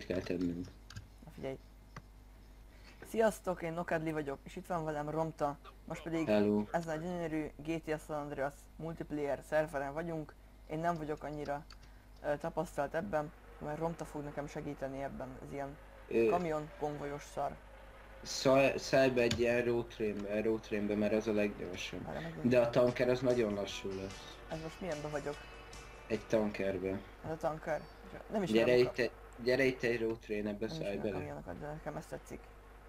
kell tennünk. Na figyelj. Sziasztok, én Nokadli vagyok, és itt van velem Romta. Most pedig Hello. ezen a gyönyörű GTA San Andreas multiplayer szerveren vagyunk. Én nem vagyok annyira tapasztalt ebben, mert Romta fog nekem segíteni ebben. Ez ilyen kamion konvojos szar. Szállj be egy ilyen road trainbe, mert az a leggyorsabb. De a tanker az nagyon lassú lesz. Ez most milyenben vagyok? Egy tankerbe. Ez a tanker? Nem is Gyere itt egy road trainbe, szállj bele. Kamionokat, de nekem ezt tetszik.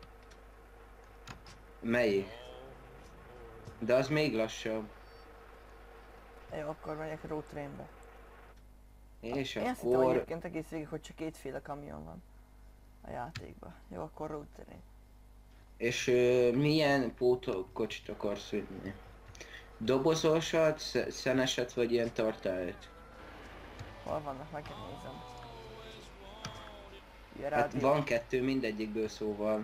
Melyik? De az még lassabb. Jó, akkor megyek road trainbe. És Én azt hittem akkor... egyébként egész végig, hogy csak kétféle kamion van a játékban. Jó, akkor road train. És milyen pótkocsit akarsz vinni? Dobozosat, szeneset vagy ilyen tartályt? Hol vannak? Meg kell nézem. Ilyen Hát rádió. van kettő mindegyikből, szóval.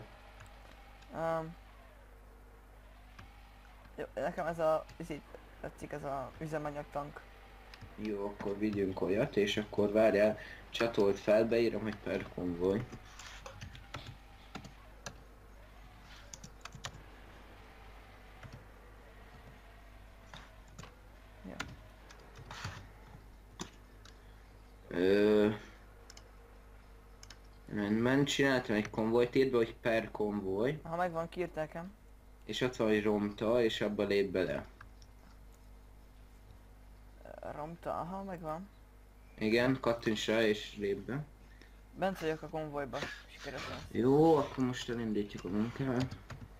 Jó, nekem ez a... tetszik ez a üzemanyagtank. Jó, akkor vigyünk olyat, és akkor várjál, csatolt fel, beírom, hogy per konvoj. Ja. Rendben, csináltam egy konvojt, írd be, hogy per konvoj, Ha megvan, kiírt nekem. és ott van, hogy Romta, és abba lép bele. Romta, aha, megvan. Igen, kattints rá és lép be. Bent vagyok a konvojba, sikeresen. Jó, akkor most elindítjuk a munkát.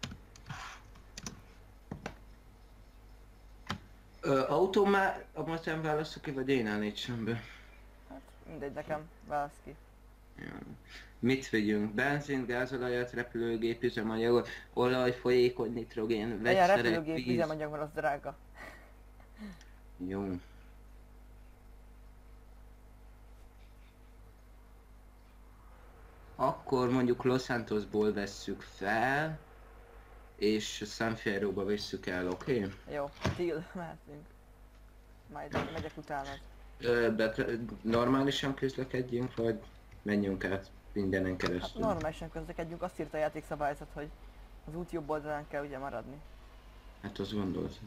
Automatán válaszok ki, vagy én állítsam be? Hát mindegy, nekem válasz ki. Ja. Mit vegyünk? Benzint, gázolajat, repülőgép, üzemanyagot, olaj, folyékony nitrogén, Legyen vegyszerek, repülőgép víz. üzemanyag, mert az drága. Jó. Akkor mondjuk Los Santosból vesszük fel, és San Fierro-ba vesszük el, oké? Okay? Jó, deal, mehetünk. Majd megyek utánad. Normálisan közlekedjünk, vagy menjünk át mindenen Hát keresztül? normálisan közlekedjünk, azt írta a játékszabályzat, hogy az út jobb oldalán kell ugye maradni. Hát azt gondoltam.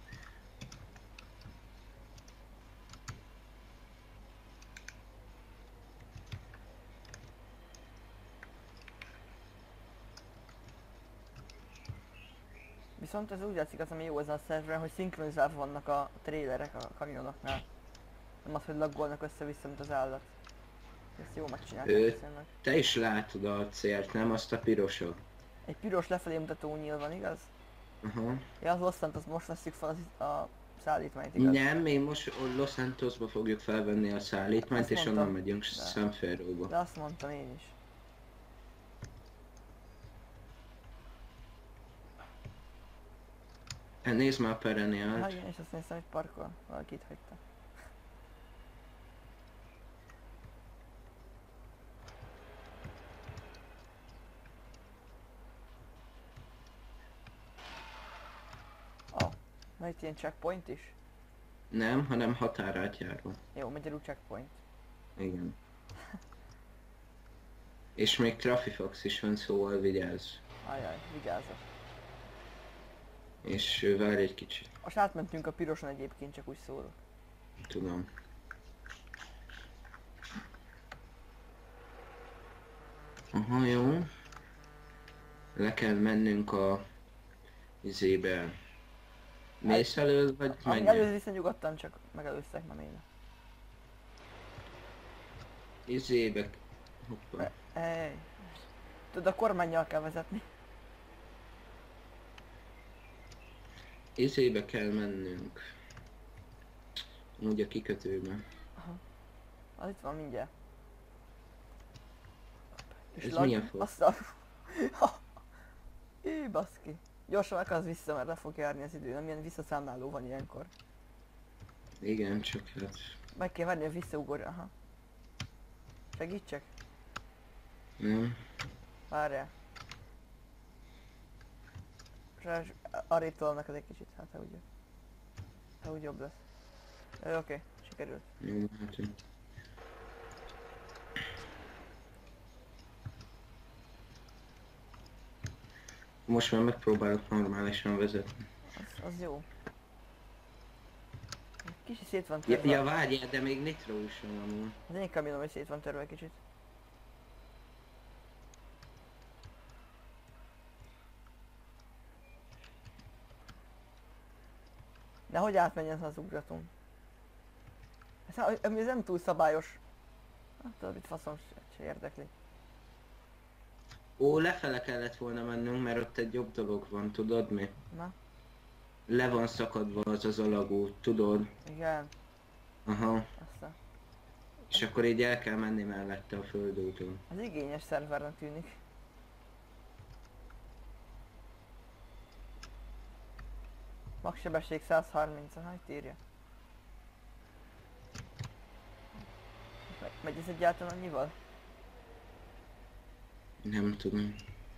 Viszont ez úgy látszik, az ami jó ezen a szerveren, hogy szinkronizálva vannak a trélerek a kamionoknál. Nem az, hogy laggolnak össze-vissza, mint az állat. Ezt jó megcsinálták meg. Te is látod a célt, nem? Azt a pirosat. Egy piros lefelé mutató nyíl van, igaz? Ja, az Los Santos, most veszük fel a szállítmányt, igaz? Nem, mi most Los Santosba fogjuk felvenni a szállítmányt, Azt és mondtam. onnan megyünk San Fierro-ba. De azt mondtam én is. Nézd már a Ha perennialt. igen, és azt néztem, hogy parkol. Valaki itt hagyta. Na itt ilyen checkpoint is? Nem, hanem határátjáró. Jó, magyarul checkpoint. Igen. És még Trafifox is van, szóval vigyázz. Ajaj, vigyázzak. És várj egy kicsit. Most átmentünk a piroson egyébként, csak úgy szólok. Tudom. Aha, jó. Le kell mennünk a izébe. Mész elő, vagy Ami menjünk? előző viszont nyugodtan, csak megelőztek, nem én. Izébe. Hoppa. Hey. Tudod, a kormánnyal kell vezetni. Izébe kell mennünk. Úgy a kikötőbe. Aha. Az itt van mindjárt. Ez milyen fog? Azt a... baszki. Gyorsan akarsz vissza, mert le fog járni az idő, nem ilyen visszaszámláló van ilyenkor. Igen, csak hát... Meg kell várni, hogy visszaugorja, aha. Segítsek? Nem. Várjál. Arrébb tolom neked egy kicsit, hát ha úgy jobb lesz. Oké, sikerült. Jó, hát... Most már megpróbálok normálisan vezetni. Az jó. Kicsit szét van Ja, törve. ja várjál, de még nitro is van amúgy. Az én kamionom is szét van törve kicsit. De hogy átmenjen az ugratom? Ez nem túl szabályos. Hát tudod, itt faszom se érdekli. Ó, lefele kellett volna mennünk, mert ott egy jobb dolog van, tudod mi? Na, Le van szakadva az alagút, tudod? igen. Aha. Aztán. És akkor így el kell menni mellette a földúton. Az igényes szervernek tűnik. Magsebesség 130, ha itt írja. Megy ez egyáltalán annyival? Nem tudom.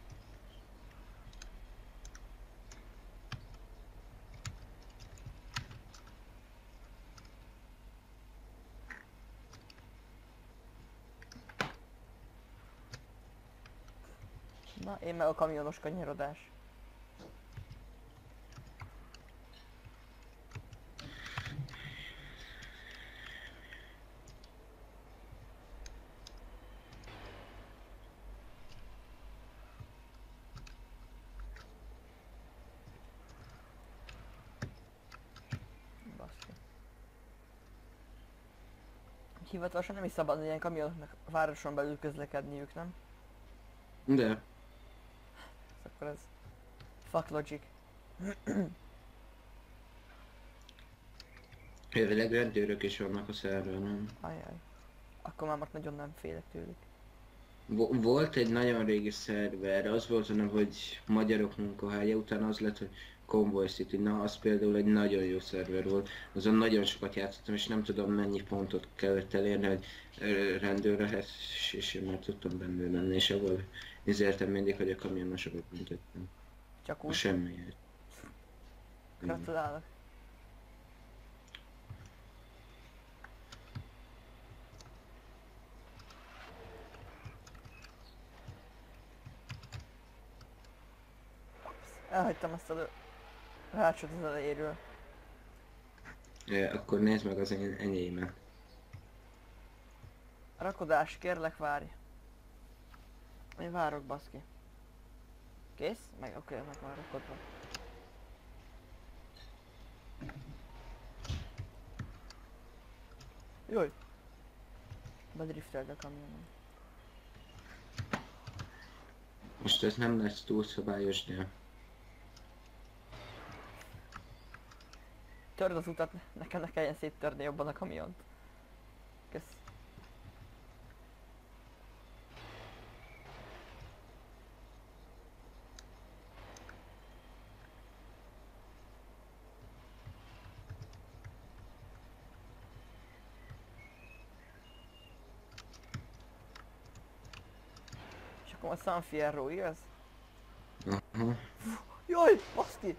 Na, én meg a kamionos kanyarodás. Baszki. Hivatalosan nem is szabad ilyen kamionoknak a városon belül közlekedniük, nem? De. Akkor ez... Fuck logic. Elvileg rendőrök is vannak a szerveren, nem? Ajaj. Akkor már most nagyon nem félek tőlük. Volt egy nagyon régi szerver, az volt olyan, hogy magyarok munkahelye, utána az lett, hogy Convoy City, na az például egy nagyon jó szerver volt, azon nagyon sokat játszottam, és nem tudom mennyi pontot kellett elérni, hogy rendőr lehess, és én már tudtam benne lenni, és abban nézeltem mindig, hogy a kamionosokat büntettem. Csak A úgy. semmiért. Gratulálok. Elhagytam ezt a rácsot az elejéről. Akkor nézd meg az enyémet. Rakodás, kérlek várj. Én várok, baszki. Kész? Oké, meg már rakodva. Jaj! Bedrifteld a kamionom. Most ez nem lesz túl szabályos, de... Törd az utat, nekem ne kelljen széttörni jobban a kamiont. Kösz. És akkor a San Fierro, igaz? Aha. Jaj, baszki!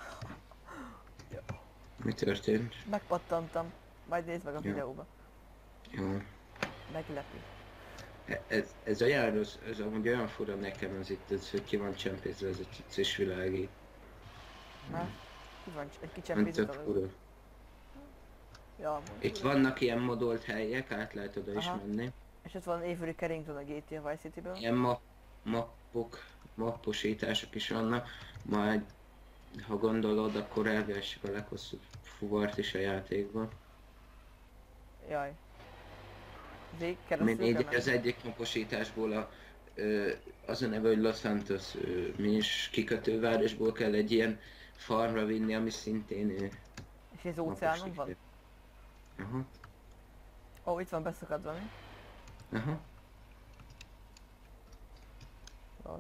Mi történt? Megpattantam. Majd nézd meg a Ja. videóba. Jó. Meglepi. Ez olyan rossz, ez amúgy olyan fura nekem az itt, ez, hogy ki van csempészve ez a cucc és világít. Na, ki van egy Nem kicsempészet tök a... fura. Ja, Itt vannak ilyen modolt helyek, át lehet oda is Aha. menni. és ott van Avery Carrington a GTA Vice City-ből. Ilyen mapposítások is vannak. Majd, ha gondolod, akkor elvessük a leghosszabb fuvart is a játékban. Jaj. Végig keresztül kell Mindig menni. az egyik naposításból az a neve, hogy Los Santos, mi is kikötővárosból kell egy ilyen farmra vinni, ami szintén És ez óceánon van? naposítás. Aha, Ó, itt van beszakadva, mi? aha. Lol.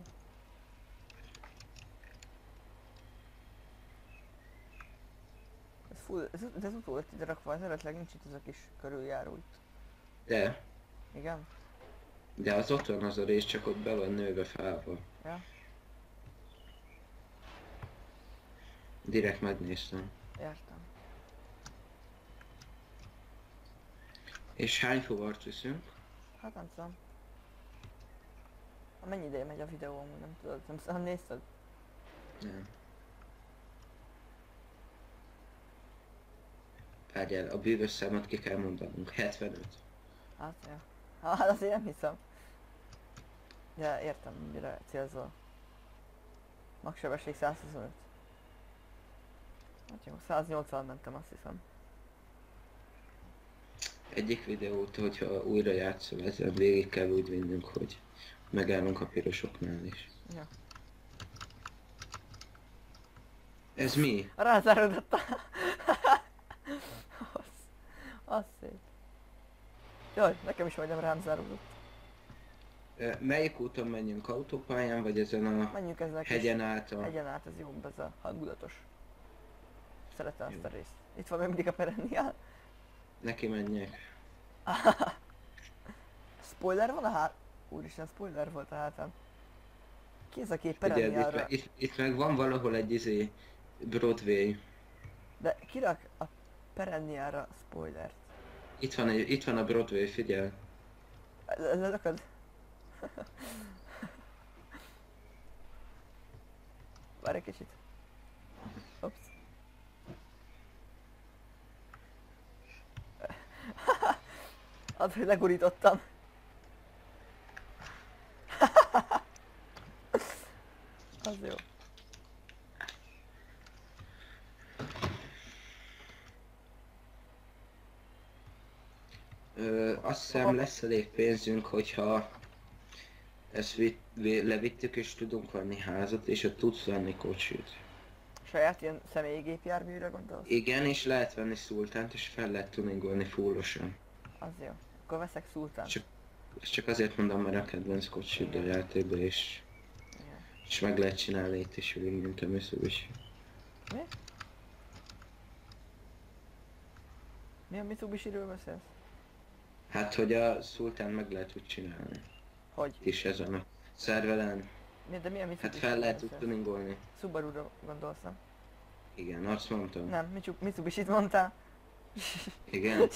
Ez full, ez utó lett ide rakva, az eredetileg nincs itt ez a kis körüljáró itt. De Igen? az ott van az a rész, csak ott be van nőve fával. Ja? Direkt megnéztem. Értem. És hány fuvart viszünk? Hát nem tudom. Mennyi ideje megy a videó, amúgy nem tudod, nem nézted? Nem. Várjál, a bűvös számot ki kell mondanunk. 75. Hát, ja. Hát azért nem hiszem. De értem, mire célzol. Magsebesség 125. Hát jó, 180 mentem, azt hiszem. Egyik videót, hogyha újra játszom, ezzel végig kell úgy vinnünk, hogy megállunk a pirosoknál is. Ja. Ez mi? Rázárodott a... az szép. Jaj, nekem is majdnem rám záródott. Melyik úton menjünk? Autópályán, vagy ezen a Menjünk ezzel a kis hegyen át? hegyen át, ez jobb, ez a hangulatos. Szeretem Jó. ezt a részt. Itt van még mindig a perenniál. Neki menjek. Spoiler van a hát... Úristen, spoiler volt a hátán. Ki ez a kép Figyeld, perenniálra? itt meg van valahol egy Broadway. De kirak a perenniálra spoilert? Itt van a Broadway, figyelj. Lelököd? Várj egy kicsit. Ups. Add, hogy legurítottam. Az jó. Azt hiszem lesz elég pénzünk, hogyha ezt levittük és tudunk venni házat, és ott tudsz venni kocsit. Saját ilyen személyi gépjárműre gondolsz? Igen, és lehet venni szultánt, és fel lehet tuningolni fullosan. Az jó. Akkor veszek szultán. Ezt csak azért mondom, mert a kedvenc kocsid a játékban, és meg lehet csinálni itt is, úgy, mint a Mitsubishi. Mi? Milyen Mitsubishi-ről beszélsz? Hát, hogy a szultán meg lehet úgy csinálni. Hogy? És ezen a szervelen. De milyen Hát Mitsubishi? fel lehet úgy tuningolni. Subaru-ra gondolsz, nem? Igen, azt mondtam. Nem, Mitsubishi-t mondtál? Igen?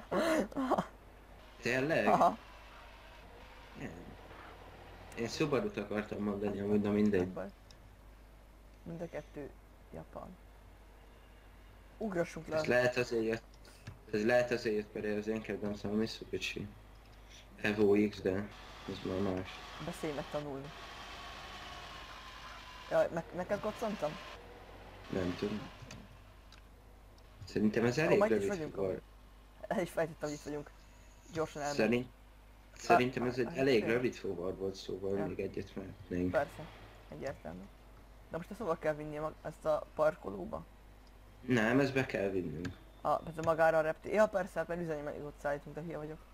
Tényleg? Aha. Igen. Én Subaru-t akartam mondani, amúgy, de Nem mindegy. baj. Mind a kettő japán. Ugrassunk le. Ez lehet azért jött, mert az én kedvencem a Mitsubishi. Evo X, de ez már más. Beszélj meg tanulni. Jaj, neked koccantam? Nem tudom. Szerintem ez elég majd is rövid vagyunk. fuvar. El is fejtettem, hogy itt vagyunk. Gyorsan elmegyünk. Szerintem ez egy Hát, elég tényleg. rövid fuvar volt, szóval Ja. még egyet mehetnénk. Persze. Egyértelmű. De most ezt hova kell vinni ezt a parkolóba? Nem, ezt be kell vinnünk. Ez a magára a reptér. Ja persze, hát mert üzemanyagot szállítunk, de hülye vagyok.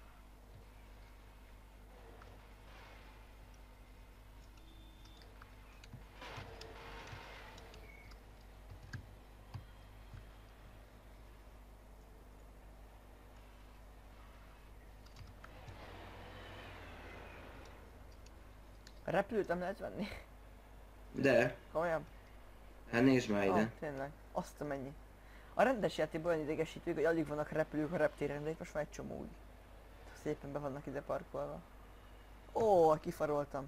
A repülőt nem lehet venni? De, Komolyan? hát nézd már ide. Tényleg. Azt a mennyi. A rendes játékban olyan idegesítők, hogy alig vannak repülők a reptéren, de itt most már egy csomó úgy. Szépen be vannak ide parkolva. Ó, kifaroltam.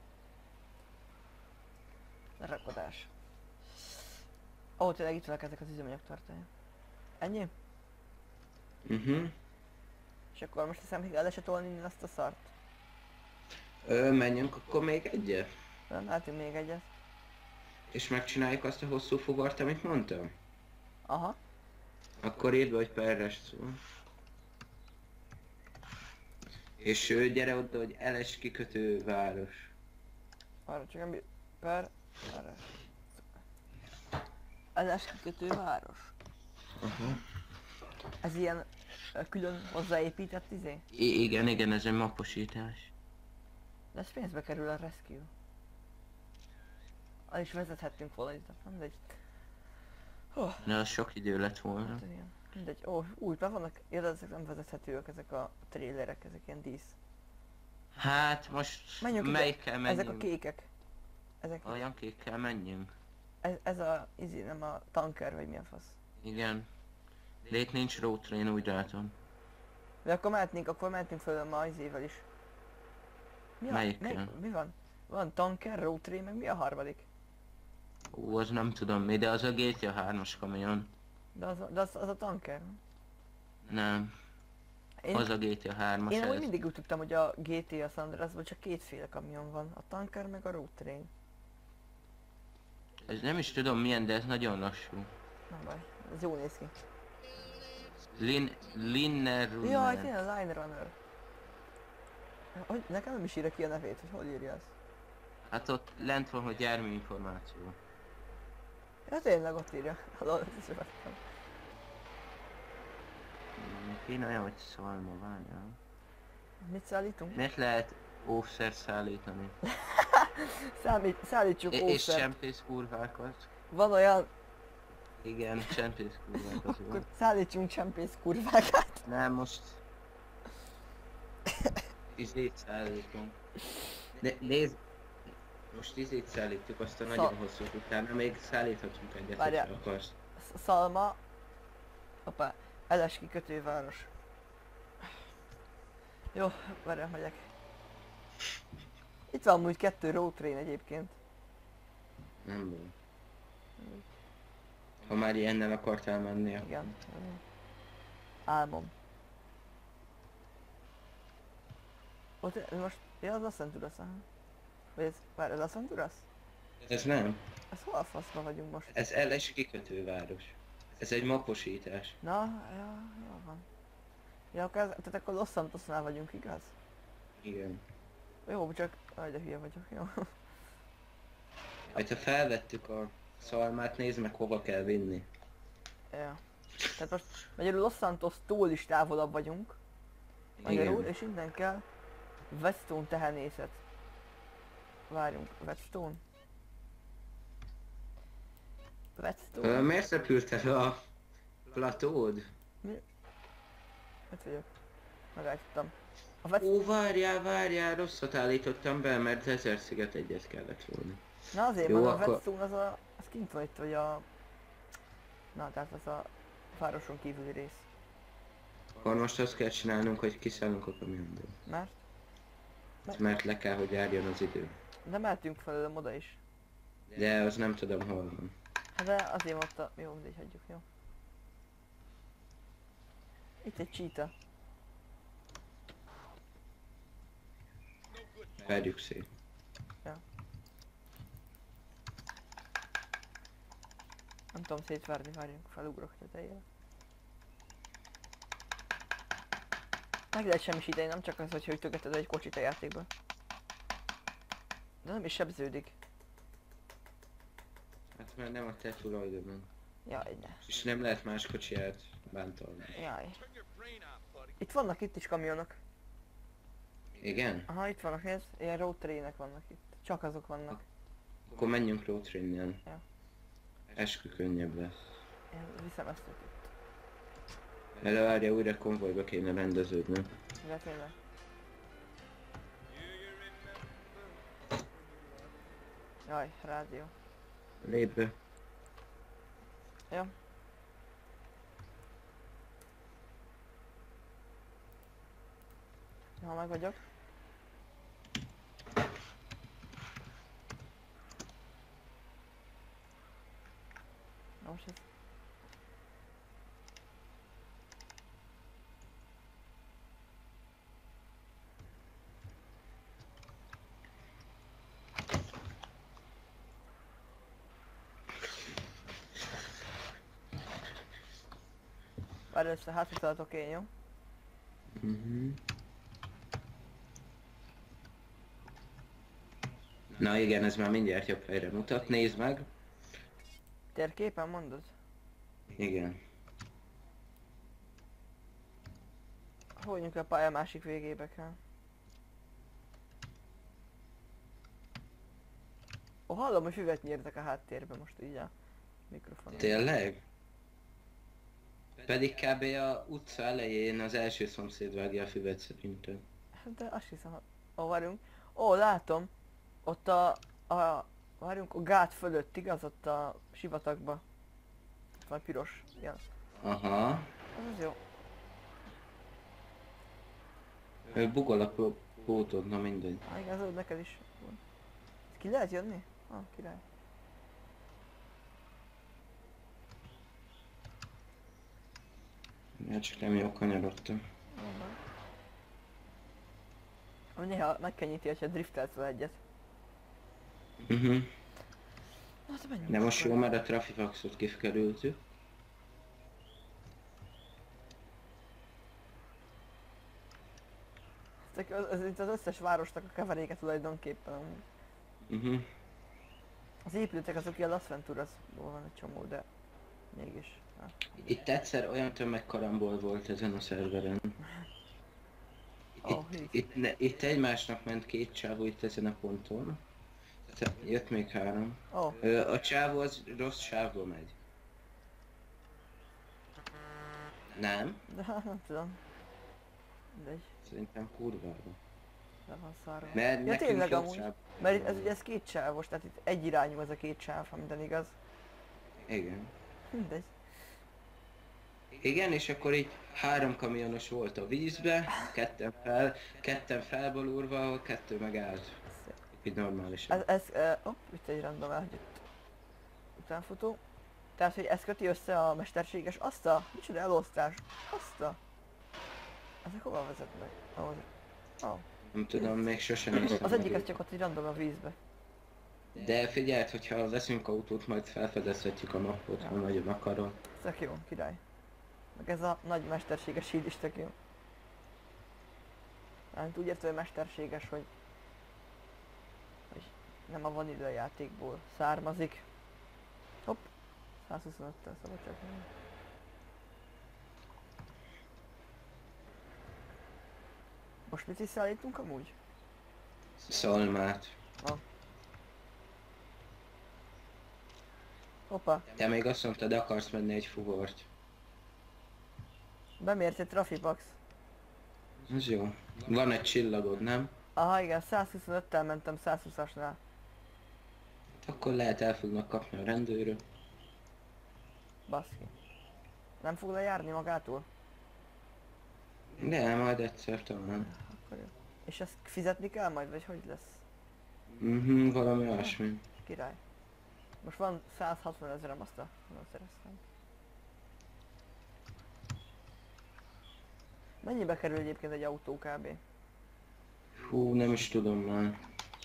Rakodás. Ó, tényleg itt vannak ezek az üzemanyagtartályok. Ennyi? És akkor most hiszem, hogy el se tolni innen azt a szart. Menjünk akkor még egyet. Nem, látunk még egyet. És megcsináljuk azt a hosszú fuvart, amit mondtam. Aha. Akkor írd be, hogy perres szó. És gyere oda, hogy LS kikötő város. Arra csak nem per... Arra. LS kikötő város. Aha. Ez ilyen külön hozzáépített izé? Igen, ez egy mapposítás. De ez pénzbe kerül a rescue. El is vezethettünk volna itt, nem mindegy. De az sok idő lett volna. Hát, ilyen. Mindegy. Ó, úgy be vannak, érted, ezek nem vezethetőek, ezek a trailerek, ezek ilyen dísz. Hát most Menjünk melyikkel menjünk? Ezek a kékek. Ezek, Olyan kékkel menjünk. ez a izé, nem a tanker, vagy milyen fasz. Igen. De itt nincs road train, úgy látom. De akkor mehetnénk föl ma izével is. Melyikkel? Mi van? Van tanker, road train, meg mi a harmadik? Ó, az nem tudom mi, de az a GTA 3-as kamion. De az a tanker. Nem, Én, az a GTA 3-as én amúgy ez. mindig úgy tudtam, hogy a GTA San Andreasban csak kétféle kamion van. A tanker meg a road train. Ez nem is tudom milyen, de ez nagyon lassú. Nem baj, ez jól néz ki. Linner Jaj, Runner. tényleg Line Runner. Hogy, nekem nem is írja ki a nevét, hogy hol írja ezt. Hát ott lent van, hogy járműinformáció. Ja tényleg ott írja. Hallod, ezt is vettem. Kéne olyan, hogy szalma, várjál. Mit szállítunk? Miért lehet óvszert szállítani? Szállítsuk És óvszert. csempész kurvákat. Van olyan, Igen, csempész kurvákat akkor van. szállítsunk csempész kurvákat. Nem, most... Izét szállítunk. Nézd! Most izét szállítjuk, azt a nagyon hosszú utána még szállíthatunk egyet, Várjál. ha akarsz. Szalma. Hoppá. Eles kikötőváros. Jó, várjál, megyek. Itt van amúgy 2 road train egyébként. Nem baj. Ha már ilyennel akartál menni, akkor... Igen. Álmom. Ott most... Ja, az Las Venturas, aha. Vagy ez... Várj, ez Las Venturas? Ez nem. Ez hol a faszba vagyunk most? Ez LS kikötőváros. Ez egy maposítás. Na, ja, jó van. Ja, tehát akkor Los Santosnál vagyunk, igaz? Igen. Jó, csak... Aj, de hülye vagyok, jó. Hát ha felvettük a szalmát, nézd meg hova kell vinni. Ja. Tehát most magyarul Los Santos-tól is távolabb vagyunk. Magyarul, Igen. és innen kell Whetstone tehenészet. Várjunk, Whetstone? Whetstone? Miért repültél a platód? Itt vagyok. Megállítottam. A Whetstone... Ó, várjál, rosszat állítottam be, mert Desert Sziget egyet kellett volna. Na azért, Jó, mert a akkor- Whetstone az kint van itt, vagy a... Na, tehát az a városon kívüli rész. Akkor most azt kell csinálnunk, hogy kiszállunk a kamionból. Mert? Mert le kell, hogy járjon az idő. De mehetünk felőlem oda is. De az nem tudom hol van. Hát de azért mondta... Jó, mindegy, hagyjuk, jó. Itt egy cheetah. Verjük szét. Nem tudom szétverni, várjunk, felugrok tetejére. Meg lehet semmisíteni, nem csak az, hogy ütögeted egy kocsit a játékban. De nem is sebződik. Hát már nem a te tulajdonod. Jaj, ne. És nem lehet más kocsiját bántolni. Jaj. Itt vannak itt is kamionok. Igen? Aha, itt vannak, nézd. Ilyen road trainek vannak itt. Csak azok vannak. Akkor menjünk roadtrain-nel. Ja. Eskü könnyebb lesz. Én viszem ezt itt. Vele várja, újra konvojba kéne rendeződni. De tényleg. Jaj, rádió. Lépj be. Ja. Ha meg vagyok. Na most ez... Várj össze, hátraszálltok én, jó? Na igen, ez már mindjárt jobb helyre mutat. Nézd meg. Térképen mondod? Igen. Hogy vagyunk a pálya másik végébe kell? Ó, hallom, hogy füvet nyírtak a háttérbe most így a mikrofonon. Tényleg? Pedig kb. A utca elején az első szomszéd vágja a füvet szerintem. Hát de azt hiszem, ó, várjunk. Ó, látom. Ott várjunk, a gát fölött, igaz? Ott a sivatagba. Ott van piros. Igen. Aha. Az jó. Bugol a pótod, na mindegy. Igen, az neked is. Ki lehet jönni? Ah, király. Hát csak nem jó kanyarodtam. Néha megkönnyíti, hogyha driftelsz fel egyet. Na, te menjünk De most akkor. jó, mert a Trafifaxot kikerültük. Itt az összes városnak a keveréke tulajdonképpen. Az épületek azok ilyen Las Venturasból van egy csomó, de mégis. Itt egyszer olyan tömegkarambol volt ezen a szerveren. Oh, Itt egymásnak ment két csávó itt ezen a ponton. Tehát jött még 3. Oh. A csávó az rossz sávba megy. Nem? De hát nem tudom. Mindegy, Szerintem kurvába. le van szarva. Mert Ja nekünk tényleg jobb amúgy. sáv. Mert ez ugye ez két sávos, tehát itt egy irányú ez a két sáv, ha minden igaz. Igen. Mindegy. Igen, és akkor így 3 kamionos volt a vízbe, ketten felbalulva, 2 meg állt. Így normálisan. Itt egy random elhagyott utánfutó. Tehát, hogy ez köti össze a mesterséges, micsoda elosztás, ezek hova vezetnek? Nem tudom, még sosem néztem. Az egyik az csak ott így random a vízbe. De figyeld, hogyha veszünk autót, majd felfedezhetjük a mappot, ha nagyon akarom. Tök jó, király. Meg ez a nagy mesterséges híd is tök jó. Nem úgy értve, hogy mesterséges, hogy nem a Vanilla játékból származik. Hopp, 125-tel szabad csak nem. Most mit is szállítunk amúgy? Szalmát. Hoppa, Te még azt mondtad, akarsz menni egy fuvart. bemérsz egy Trafipax. Ez jó. Van egy csillagod, nem? Aha igen, 125-tel mentem 120-asnál. Akkor lehet el fognak kapni a rendőrök. Baszki. Nem fog lejárni magától? De majd egyszer talán. Akkor jó. És ezt fizetni kell majd, vagy hogy lesz? Valami olyasmi. Király. Most van 160 000-em, azt a nem szereztem. Mennyibe kerül egyébként egy autó kb? Hú, nem is tudom már.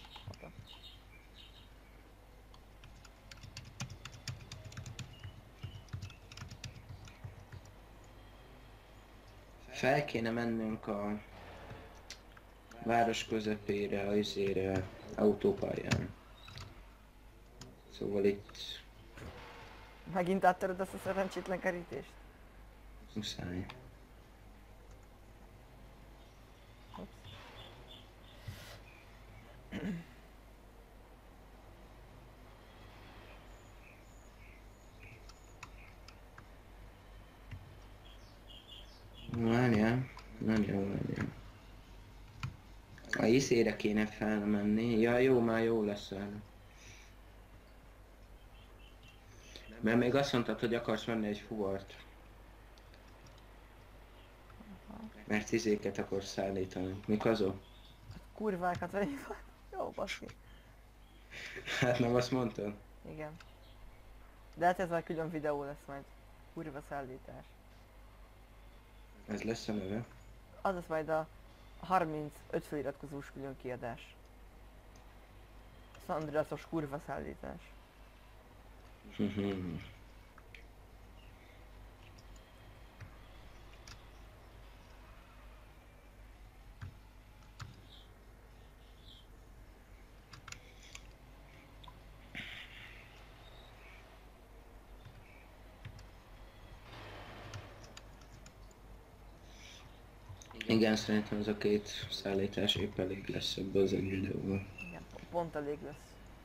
Fel kéne mennünk a város közepére, izére, autópályán. Szóval itt Megint áttöröd ezt a szerencsétlen kerítést? muszáj. Várjál. A izére kéne felmenni. Ja, jó, már jó lesz el. Mert még azt mondtad, hogy akarsz venni egy fuvart. Mert izéket akarsz szállítani. Mik azok? Kurvákat vagy? Jó, baszki. Hát nem azt mondtad? Igen. De hát ez már külön videó lesz majd. Kurva szállítás. Ez lesz a neve? Az lesz majd a 35 feliratkozós külön kiadás. San Andreasos kurva szállítás. Igen, szerintem ez a 2 szállítás épp elég lesz ebből az egy videóból. Igen, pont elég lesz.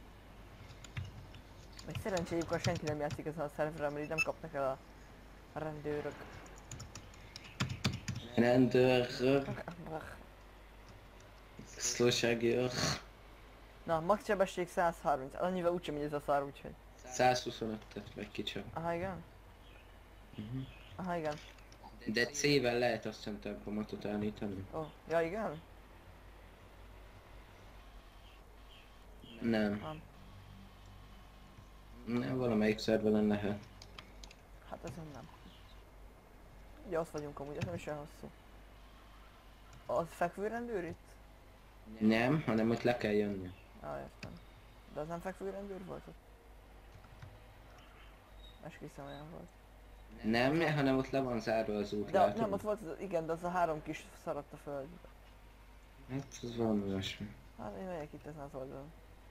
Meg szerencséjük, ha senki nem játszik ezen a szerveren, mert így nem kapnak el a rendőrök. Rendőrök, szlóságőr. Na, max sebesség 130, annyival úgysem megy ez a szar, úgyhogy. 125-et meg kicsap. Aha, igen? Aha, igen. De C-vel lehet azt hiszem tempomatot állítani. Ó, ja igen? Nem. Nem, valamelyik szervelen lehet. Hát ezen nem. Ugye azt vagyunk amúgy, ez nem is olyan hosszú. Az fekvőrendőr itt? Nem, hanem ott le kell jönni. Értem. De az nem fekvőrendőr volt ott? Esküszöm olyan volt. Nem, hanem ott le van zárva az út, De látod? nem, ott volt, igen, de az a 3 kis szaradt a földbe. Hát az valami olyasmi. Hát én megyek itt ezen az oldalon.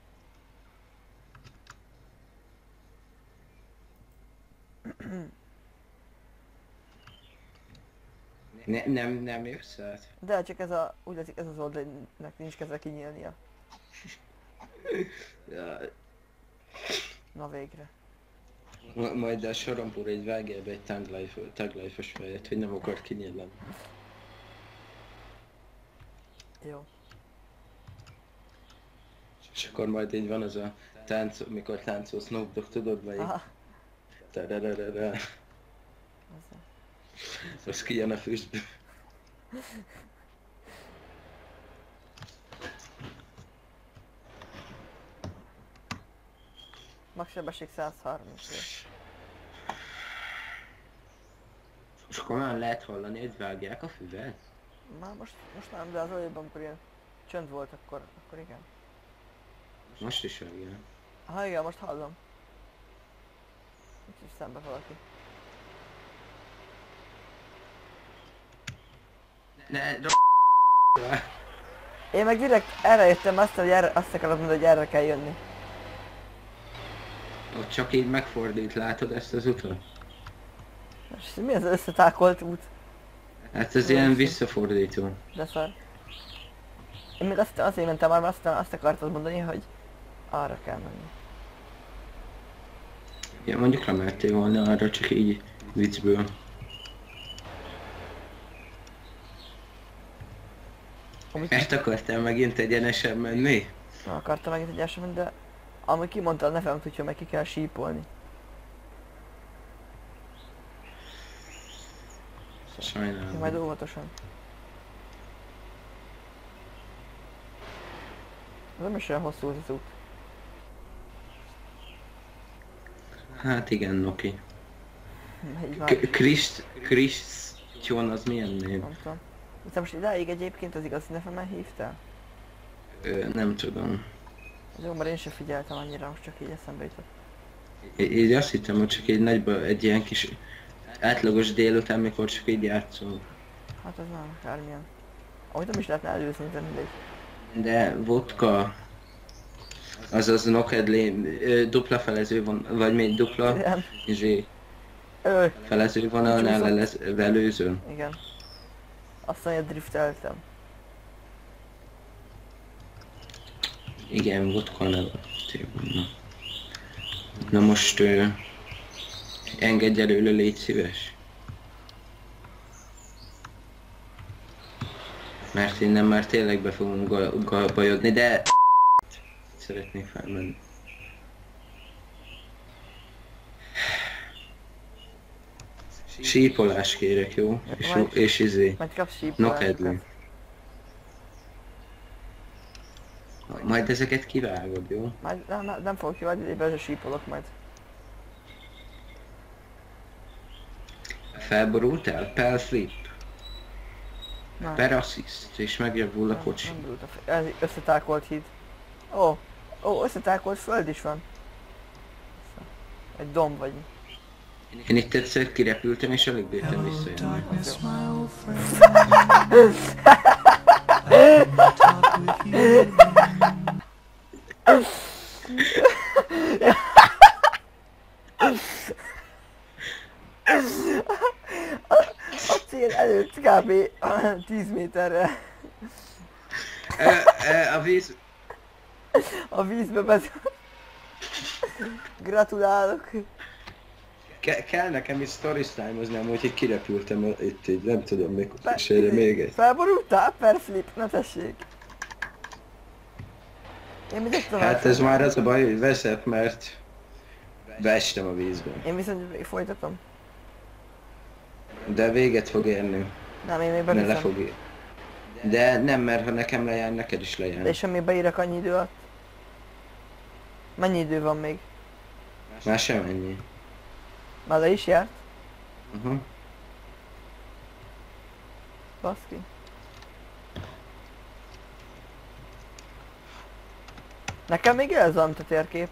Nem jössz át? De csak ez a, úgy látszik ez az oldalnak nincs kezdve kinyílnia. Ja, Na végre. majd a sorompúra egy vágja be egy taglife-os fejet, hogy nem akar kinyílni. Jó. És akkor majd így van az a tánc, mikor táncol Snoop Dogg, tudod melyik? Aha. Tarararara. Az Az kijön a füstből. Magsebesség 130. És akkor már lehet hallani, hogy vágják a füvet? Már most nem, de az olyan, amikor ilyen csönd volt, akkor igen. Most is vágják. Ha igen, most hallom. Itt is szembe valaki. Ne, Én meg direkt erre jöttem, azt akarod mondani, hogy erre kell jönni. ott csak így megfordít, látod ezt az utat? És mi az összetákolt út? Hát ez ilyen visszafordító. De szar. Én még azért mentem már, mert azt akartad mondani, hogy arra kell menni. Ja, mondjuk nem mertél volna arra, csak így viccből. Mert akartál megint egyenesen menni? Na, akartam megint egy eseményt, de amúgy kimondta a nevemet, úgyhogy meg ki kell sípolni. Sajnálom. Majd óvatosan. Ez nem is olyan hosszú az út. Hát igen, Noki. Így már, Christian az milyen név? nem tudom. De most idáig egyébként az igazi nevemen hívtál? Nem tudom. Jó, mert én sem figyeltem annyira, most csak így eszembe jutott. Így azt hittem, hogy csak egy nagyba egy ilyen kis átlagos délután, mikor csak így játszol. Hát ez nem, akármilyen. Ahogy nem is lehetne előzni, de mindegy. De vodka, azaz nokedli, dupla felező van, vagy még dupla Igen. zsé Ö, felező vonalnál velőző. igen. Azt mondja, drifteltem. Igen, vodka nem. Na most engedj előle, légy szíves. Mert innen már tényleg be fogunk bajodni, de szeretnék felmenni. Sípolás kérek, jó? És izé. Majd kapsz Nokedli. sípolásokat. Majd ezeket kivágod, jó? Majd nem fogok kivágni, én be sípolok majd. Felborultál? Pel flip. Nem. Per assist, és megjavul a kocsi. Nem borult ez összetákolt híd. Ó, összetákolt föld is van. Egy domb vagy. Én itt egyszer kirepültem, és alig bírtam visszajönni. A cél előtt kb. 10 méterre. A víz... A vízbe Gratulálok. Kell nekem is story time-oznám, hogy kirepültem itt így, nem tudom mikor, és erre még egy. Felborultál? Per flip, na tessék. Én mindig tovább. Hát ez már az a baj, hogy veszett, mert beestem a vízbe. Én viszont folytatom. De véget fog érni, Nem, én még ne le beviszem. fog érni. De nem, mert ha nekem lejár, neked is lejár. És semmi beírok annyi idő alatt. Mennyi idő van még? Már sem ennyi. Már le is járt? Baszki. Nekem még ez a térkép.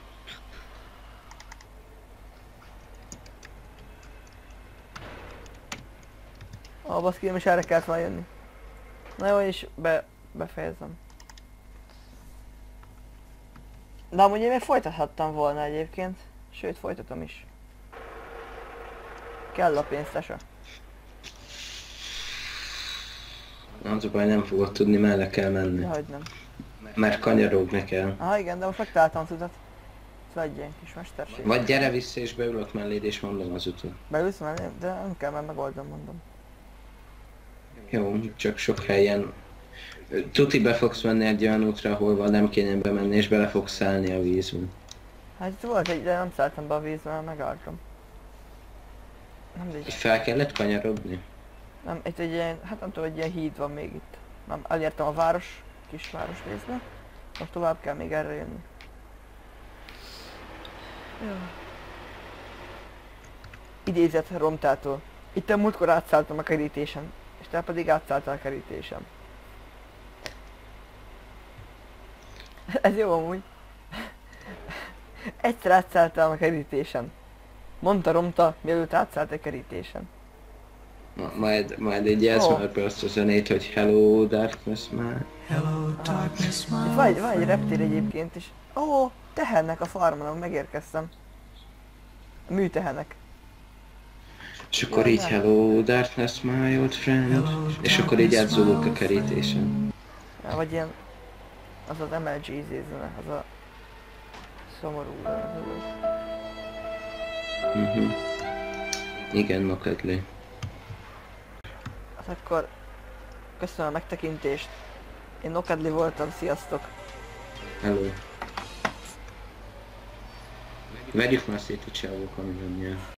Baszki, nem is erre kellett volna jönni. Na jó, és befejezem. De amúgy én még folytathattam volna egyébként. Sőt, folytatom is. Kell a pénz, tese. Az a baj, nem fogod tudni, mellé kell menni. Dehogy nem. Mert kanyarogni kell. Aha igen, de most megtaláltam az utat. Szóval egy ilyen kis mesterség. Vagy gyere vissza és beülök melléd és mondom az utat. Beülsz mellé, de nem kell, mert megoldom, mondom. Jó, csak sok helyen. Tuti be fogsz menni egy olyan útra, ahol nem kéne bemenni és bele fogsz szállni a vízbe. Hát itt volt egy, de nem szálltam be a vízbe, mert megálltam. Nem, de Fel kellett kanyarodni? nem, itt egy ilyen, hát nem tudom, egy ilyen híd van még itt. Nem, elértem a város, kisváros részbe. Most tovább kell még erre jönni. Jó. Idézet Romtától. Itt a múltkor átszálltam a kerítésen, és te pedig átszálltál a kerítésen. Ez jó amúgy. Egyszer átszálltál a kerítésen. Mondta Romta, mielőtt átszállt a kerítésen. Majd egy jelzmárba azt a zenét, hogy Hello Darkness már. Itt van egy reptér egyébként is. Ó, tehennek a farmon, megérkeztem. A műtehenek. És akkor így Hello Darkness my old friend. És akkor így átzúgok a kerítésen. Ja, vagy ilyen... Az az MLG zene, az a... Szomorú zene. Igen, Makadli. Hát akkor... Köszönöm a megtekintést. Én Nokadli voltam, sziasztok! Hello. Vegyük már szét a csávók, ami nem jön.